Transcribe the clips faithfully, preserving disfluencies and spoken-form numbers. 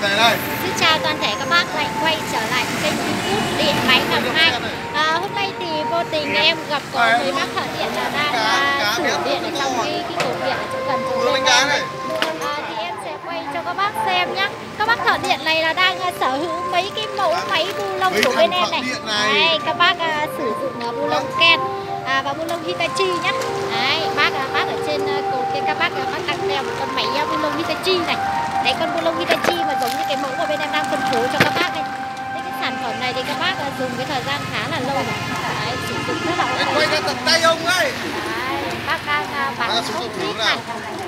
Xin chào toàn thể các bác lại quay trở lại kênh YouTube Điện Máy Ngọc Hai. À, hôm nay thì vô tình em gặp có mấy bác thợ điện là đang uh, sửa điện ở trong cái, cái cột điện ở chỗ gần chỗ bên em này. À, thì em sẽ quay cho các bác xem nhé. Các bác thợ điện này là đang uh, sở hữu mấy cái mẫu máy bu lông của bên em này. Đấy, các bác uh, sử dụng uh, bu lông Ken à, và bu lông Hitachi nhé. Đấy, bác uh, bác ở trên uh, cột kia các bác uh, bác đang đeo một con máy uh, bu lông Hitachi này. Đấy, con bu lông Hitachi mà giống như cái mẫu mà bên em đang phân phối cho các bác đây. Thế cái sản phẩm này thì các bác uh, dùng cái thời gian khá là lâu rồi. Đấy, sử dụng rất là ok. Quay ra tận tay ông ơi. Đấy, bác đang uh, bán thuốc ít này.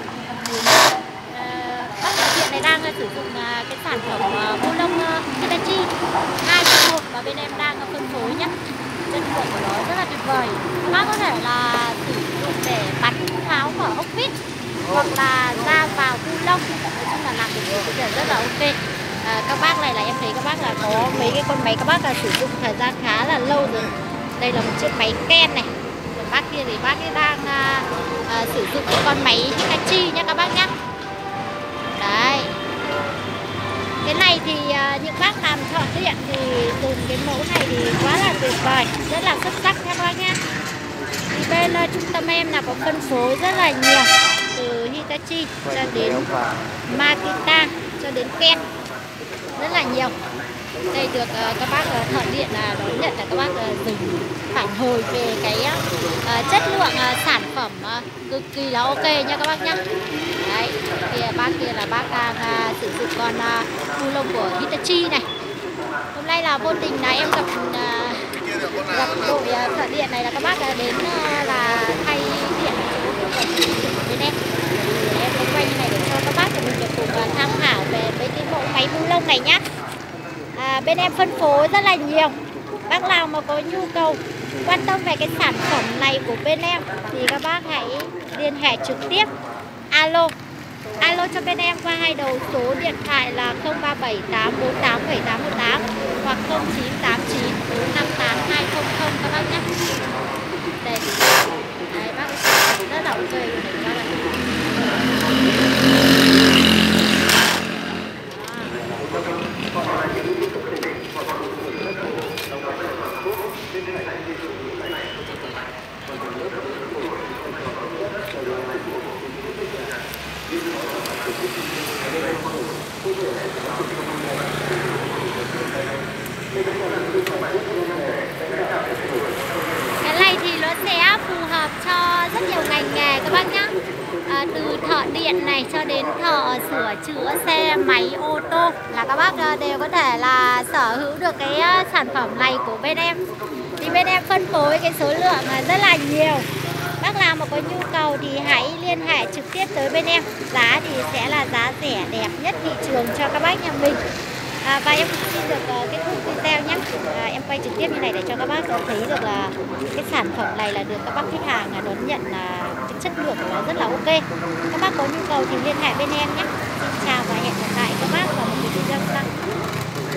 Bác thợ điện này đang uh, sử dụng uh, cái sản phẩm uh, bu lông uh, Hitachi hai trong một mà bên em đang uh, phân phối nhé. Chất lượng của nó rất là tuyệt vời. Các bác có thể là sử dụng để bắn tháo mở ốc vít hoặc là ra vào bu lông, nói chung là làm được sự rất là ok. À, các bác này là em thấy các bác là có mấy cái con máy các bác là sử dụng thời gian khá là lâu rồi. Đây là một chiếc máy Ken này. Còn bác kia thì bác ấy đang à, à, sử dụng cái con máy Hitachi nhé các bác nhé. Đấy. Cái này thì à, những bác làm thợ điện thì dùng cái mẫu này thì quá là tuyệt vời, rất là xuất sắc nha các bác nhé. Thì bên uh, trung tâm em là có phân phối rất là nhiều, từ Hitachi cho đến Makita cho đến Ken, rất là nhiều. Đây được uh, các bác uh, thợ điện là uh, đón nhận là các bác uh, dùng phản hồi về cái uh, chất lượng uh, sản phẩm uh, cực kỳ là ok nha các bác nhé. Đấy, thì uh, bác kia là bác đang uh, sử dụng con uh, bu lông của Hitachi này. Hôm nay là vô tình là em gặp uh, gặp đội uh, thợ điện này là các bác uh, đến uh, là thay điện chỗ bên em. Em sẽ quay như này để cho các bác của mình được cùng uh, tham khảo về mấy cái mẫu máy bu lông này nhá. À, bên em phân phối rất là nhiều. Bác nào mà có nhu cầu quan tâm về cái sản phẩm này của bên em thì các bác hãy liên hệ trực tiếp, alo alo cho bên em qua hai đầu số điện thoại là không ba bảy tám bốn tám bảy tám một tám hoặc không chín tám chín bốn năm tám hai không không các bác nhé. Đây, đấy, bác rất là ok luôn này các bạn. Cái này thì nó sẽ phù hợp cho rất nhiều ngành nghề các bác nhé. À, từ thợ điện này cho đến thợ sửa chữa xe máy ô tô là các bác đều có thể là sở hữu được cái sản phẩm này của bên em. Thì bên em phân phối cái số lượng rất là nhiều. Bác nào mà có nhu cầu thì hãy liên hệ trực tiếp tới bên em. Giá thì sẽ là giá rẻ đẹp nhất thị trường cho các bác nhà mình. À, và em xin được uh, kết thúc video nhé. À, em quay trực tiếp như này để cho các bác thấy được là cái sản phẩm này là được các bác khách hàng uh, đón nhận là uh, cái chất lượng của nó rất là ok. Các bác có nhu cầu thì liên hệ bên em nhé. Xin chào và hẹn gặp lại các bác vào